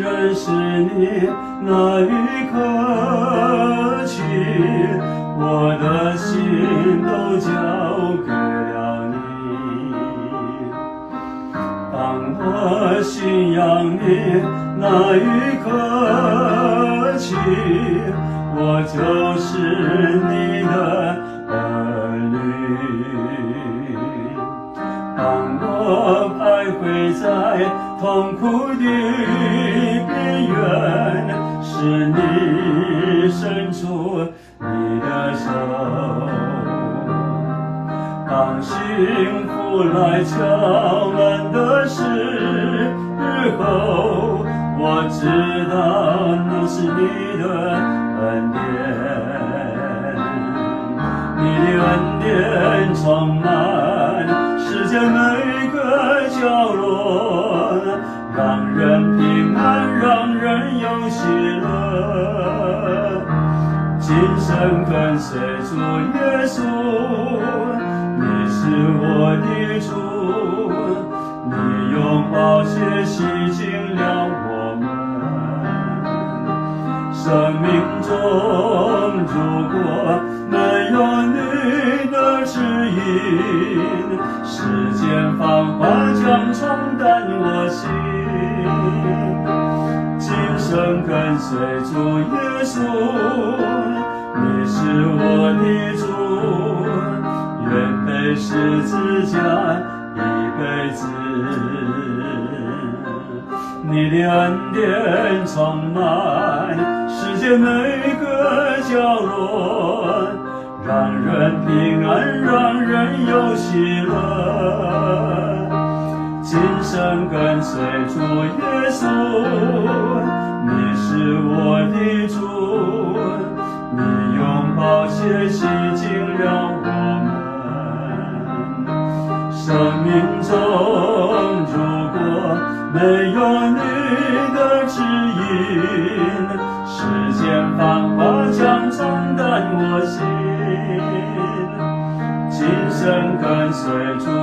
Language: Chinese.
认识你那一刻起，我的心都交给了你。当我信仰你那一刻起，我就是你的儿女。当我徘徊在痛苦的边缘，是你伸出你的手。当幸福来敲门的时候，我知道那是你的恩典。你的恩典充满世界每个角落，让人平安，让人有喜乐。今生跟随主耶稣，你是我的主，你用宝血洗净了我们。生命中如果没有你的指引，世间繁华将冲淡我心。今生跟随主耶稣，你是我的主，愿背十字架一辈子。你的恩典充满世界每个角落，让人平安，让人有喜乐。今生跟随主耶稣，你是我的主，你用宝血洗净了我们。生命中如果没有你的指引，世间繁华将冲淡我心。今生跟随主